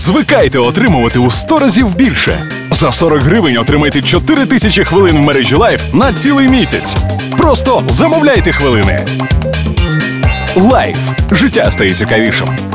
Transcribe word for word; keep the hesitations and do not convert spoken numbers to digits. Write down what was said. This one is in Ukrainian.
Звикайте отримувати у сто разів більше. За сорок гривень отримайте чотири тисячі хвилин в мережі Лайф на цілий місяць. Просто замовляйте хвилини. Лайф. Життя стає цікавішим.